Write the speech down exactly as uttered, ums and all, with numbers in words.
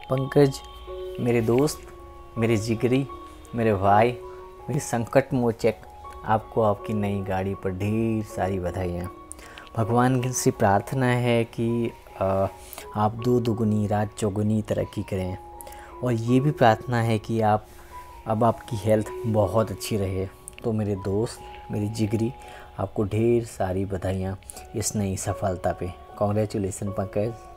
पंकज, मेरे दोस्त, मेरे जिगरी, मेरे भाई, मेरे संकट मोचक, आपको आपकी नई गाड़ी पर ढेर सारी बधाइयाँ। भगवान से प्रार्थना है कि आ, आप दो दुगुनी रात चौगुनी तरक्की करें, और ये भी प्रार्थना है कि आप अब आपकी हेल्थ बहुत अच्छी रहे। तो मेरे दोस्त, मेरी जिगरी, आपको ढेर सारी बधाइयाँ इस नई सफलता पे। कॉन्ग्रेचुलेसन पंकज।